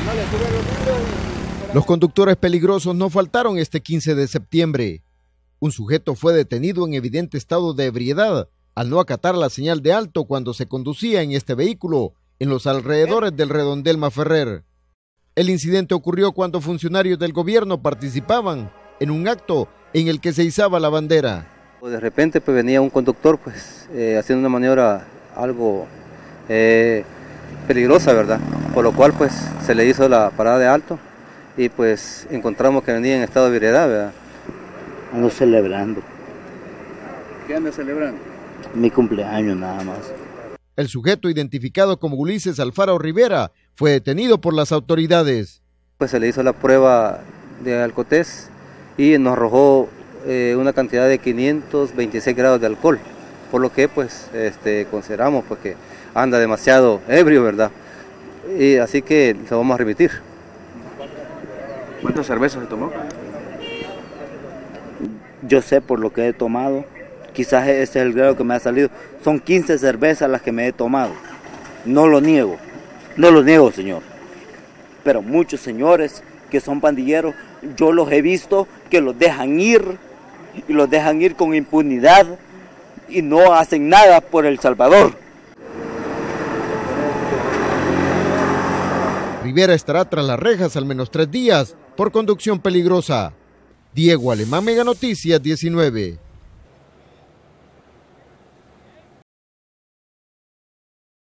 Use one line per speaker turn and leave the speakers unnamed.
Los conductores peligrosos no faltaron este 15 de septiembre. Un sujeto fue detenido en evidente estado de ebriedad al no acatar la señal de alto cuando se conducía en este vehículo en los alrededores del redondel Maferrer. El incidente ocurrió cuando funcionarios del gobierno participaban en un acto en el que se izaba la bandera.
De repente pues venía un conductor haciendo una maniobra algo peligrosa, ¿verdad? Por lo cual pues se le hizo la parada de alto y pues encontramos que venía en estado de ebriedad, ¿verdad?
Ando celebrando.
¿Qué anda celebrando?
Mi cumpleaños nada más.
El sujeto, identificado como Ulises Alfaro Rivera, fue detenido por las autoridades.
Pues se le hizo la prueba de alcotés y nos arrojó una cantidad de 526 grados de alcohol, por lo que pues consideramos pues, que anda demasiado ebrio, ¿verdad? Y así que lo vamos a remitir.
¿Cuántas cervezas se tomó?
Yo sé por lo que he tomado, quizás ese es el grado que me ha salido. Son 15 cervezas las que me he tomado. No lo niego, señor. Pero muchos señores que son pandilleros, yo los he visto que los dejan ir y los dejan ir con impunidad y no hacen nada por El Salvador.
Rivera estará tras las rejas al menos 3 días por conducción peligrosa. Diego Alemán, Mega Noticias 19.